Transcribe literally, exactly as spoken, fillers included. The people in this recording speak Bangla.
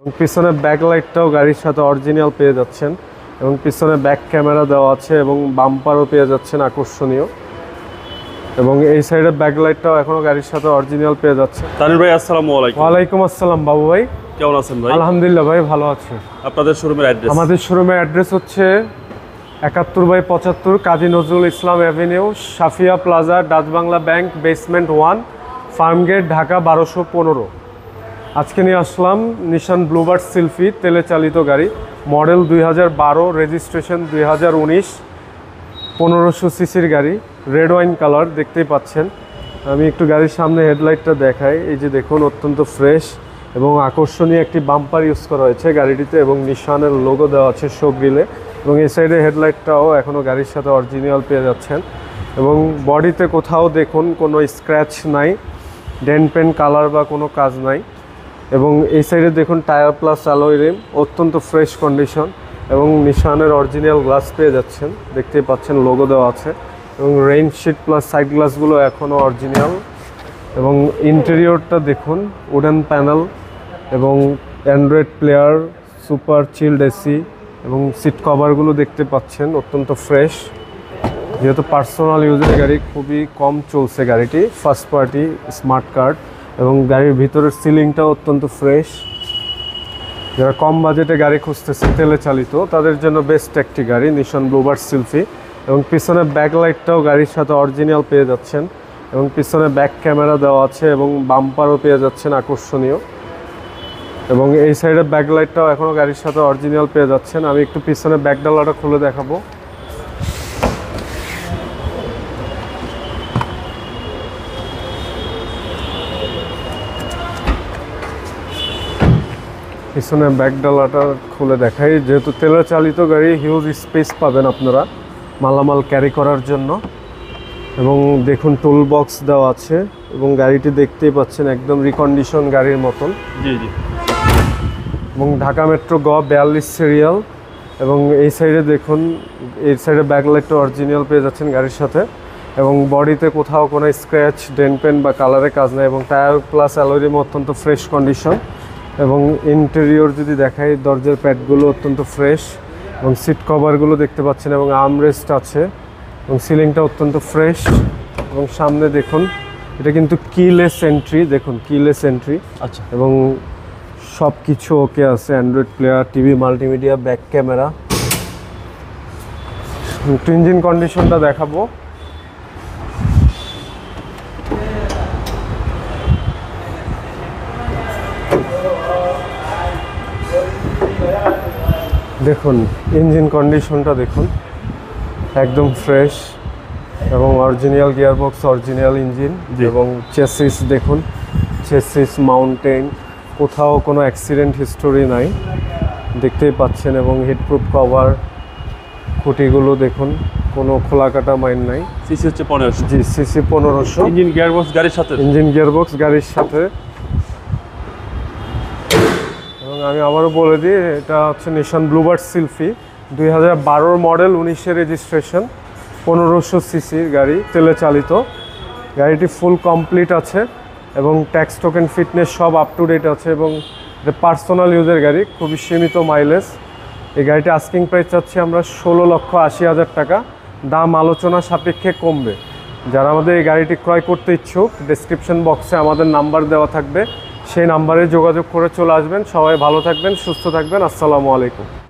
পিছনে ব্যাকলাইটটাও গাড়ির সাথে অরিজিনাল পেয়ে যাচ্ছেন এবং পিছনে ব্যাক ক্যামেরা দেওয়া আছে এবং বাম্পারও পেয়ে যাচ্ছেন আকর্ষণীয়। এবং এই সাইডের ব্যাকলাইটটাও এখনো গাড়ির সাথে অরিজিনাল পেয়ে যাচ্ছে। তানির ভাই আসসালামু আলাইকুম। ওয়ালাইকুম আসসালাম বাবু ভাই, কেমন আছেন ভাই? আলহামদুলিল্লাহ ভাই, ভালো আছি। আপনাদের শোরুমের অ্যাড্রেস? আমাদের শোরুমের অ্যাড্রেস হচ্ছে একাত্তর বাই পঁচাত্তর Kazi Nazrul Islam avenue, Safia plaza, Dutch Bangla bank, basement one, Farmgate, Dhaka বারোশো পনেরো। আজকে নিয়ে আসলাম নিশান ব্লুবার্ড সিলফি তেলে চালিত গাড়ি, মডেল দুই হাজার বারো, রেজিস্ট্রেশন দুই হাজার উনিশ, পনেরোশো সিসির গাড়ি, রেড ওয়াইন কালার দেখতেই পাচ্ছেন। আমি একটু গাড়ির সামনে হেডলাইটটা দেখাই। এই যে দেখুন, অত্যন্ত ফ্রেশ এবং আকর্ষণীয় একটি বাম্পার ইউজ করা হয়েছে গাড়িটিতে এবং নিশানের লোগো দেওয়া আছে শো গ্রিলে। এবং এই সাইডে হেডলাইটটাও এখনও গাড়ির সাথে অরিজিনাল পেয়ে যাচ্ছেন। এবং বডিতে কোথাও দেখুন কোনো স্ক্র্যাচ নাই, ডেন্ট পেন কালার বা কোনো কাজ নাই। এবং এই সাইডে দেখুন টায়ার প্লাস অ্যালয় রিম, অত্যন্ত ফ্রেশ কন্ডিশন এবং নিশানের অরিজিনাল গ্লাস পেয়ে যাচ্ছেন, দেখতেই পাচ্ছেন লোগো দেওয়া আছে। এবং রেইন শিট প্লাস সাইড গ্লাসগুলো এখনও অরিজিনাল। এবং ইন্টেরিয়রটা দেখুন, উডেন প্যানেল এবং android player, super chilled AC এবং সিট কভারগুলো দেখতে পাচ্ছেন অত্যন্ত ফ্রেশ। যেহেতু পার্সোনাল ইউজের গাড়ি, খুবই কম চলছে গাড়িটি, ফার্স্ট পার্টি স্মার্ট কার্ড। এবং গাড়ির ভিতরের সিলিংটাও অত্যন্ত ফ্রেশ। যারা কম বাজেটে গাড়ি খুঁজতেছে তেলে চালিত, তাদের জন্য বেস্ট একটি গাড়ি নিশান ব্লুবার্ড সিলফি। এবং পিছনে ব্যাকলাইটটাও গাড়ির সাথে অরিজিনাল পেয়ে যাচ্ছেন এবং পিছনে ব্যাক ক্যামেরা দেওয়া আছে এবং বাম্পারও পেয়ে যাচ্ছেন আকর্ষণীয়। এবং এই সাইডের ব্যাকলাইটটাও এখনও গাড়ির সাথে অরিজিনাল পেয়ে যাচ্ছেন। আমি একটু পিছনে ব্যাক ডালাটা খুলে দেখাবো। পিছনে ব্যাক ডালাটা খুলে দেখাই। যেহেতু তেলে চালিত গাড়ি, হিউজ স্পেস পাবেন আপনারা মালামাল ক্যারি করার জন্য। এবং দেখুন টুল বক্স দেওয়া আছে এবং গাড়িটি দেখতেই পাচ্ছেন একদম রিকন্ডিশন গাড়ির মতন। জি জি। এবং ঢাকা মেট্রো গ বিয়াল্লিশ সিরিয়াল। এবং এই সাইডে দেখুন, এই সাইডে ব্যাকলাইটটা অরিজিনাল পেয়ে যাচ্ছেন গাড়ির সাথে। এবং বডিতে কোথাও কোনো স্ক্র্যাচ, ডেন্ট পেন বা কালারের কাজ নেই। এবং টায়ার প্লাস অ্যালয় রিম অত্যন্ত ফ্রেশ কন্ডিশন। এবং ইন্টেরিয়র যদি দেখাই, দরজার প্যাডগুলো অত্যন্ত ফ্রেশ এবং সিট কভারগুলো দেখতে পাচ্ছেন এবং আর্মরেস্ট আছে এবং সিলিংটা অত্যন্ত ফ্রেশ। এবং সামনে দেখুন, এটা কিন্তু কিলেস এন্ট্রি, দেখুন কিলেস এন্ট্রি। আচ্ছা। এবং সব কিছু ওকে আছে, android player, TV, multimedia, back camera. একটু ইঞ্জিন কন্ডিশনটা দেখাবো। দেখুন ইঞ্জিন কন্ডিশনটা দেখুন, একদম ফ্রেশ এবং অরিজিনাল গিয়ারবক্স, অরিজিনাল ইঞ্জিন। এবং চেসিস দেখুন, চেসিস মাউন্টেন, কোথাও কোনো অ্যাক্সিডেন্ট হিস্টোরি নাই, দেখতেই পাচ্ছেন। এবং হিটপ্রুফ কভার, খুঁটিগুলো দেখুন, কোনো খোলা কাটা মাইন নাই। সিসি হচ্ছে পনেরোশো। জি, সিসি পনেরোশো। ইঞ্জিন গিয়ারবক্স গাড়ির সাথে? ইঞ্জিন গিয়ারবক্স গাড়ির সাথে। এবং আমি আবারও বলে দিই, এটা হচ্ছে নিশান ব্লুবার্ড সিলফি, দুই হাজার বারোর মডেল, উনিশের রেজিস্ট্রেশন, পনেরোশো সিসির গাড়ি, তেলে চালিত। গাড়িটি ফুল কমপ্লিট আছে এবং ট্যাক্স টোকেন ফিটনেস সব আপ টু ডেট আছে। এবং এটা পার্সোনাল ইউজের গাড়ি, খুবই সীমিত মাইলেজ। এই গাড়িটি আস্কিং প্রাইস চাচ্ছি আমরা ষোলো লক্ষ আশি হাজার টাকা। দাম আলোচনা সাপেক্ষে কমবে। যারা আমাদের এই গাড়িটি ক্রয় করতে ইচ্ছুক, ডেসক্রিপশন বক্সে আমাদের নাম্বার দেওয়া থাকবে, সেই নাম্বারে যোগাযোগ করে চলে আসবেন। সবাই ভালো থাকবেন, সুস্থ থাকবেন। আসসালামু আলাইকুম।